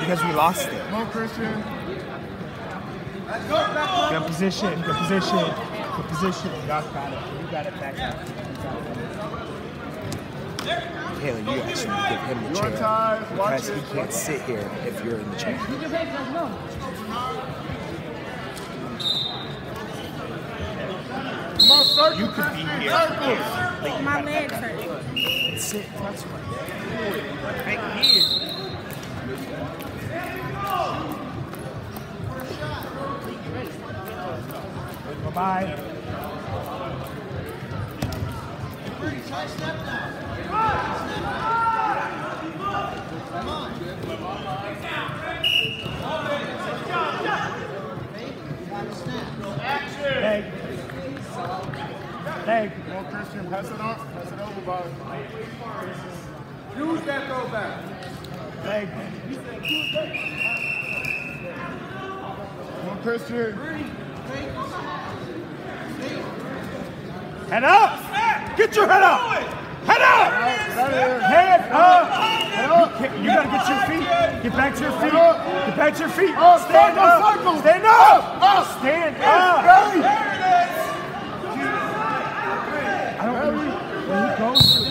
because we lost it. Come on, Christian. Good position, good position, good position. You got it. You got it back up. Caleb, you actually give him the chair because he can't sit here if you're in the chair. Come on, circle, You could be here. Like, My legs hurt. Sit, that's right. Right here. Bye-bye. Hey. Hey. Come on, Christian. Pass it on. Pass it over, Bobby. Use that throwback. Hey. Come on, Christian. Head up! Get your head up! Head up! Head up! You gotta get to your feet. Get back to your feet. Get back to your feet. Stand up! Stand up! Stand up! I don't know when he goes to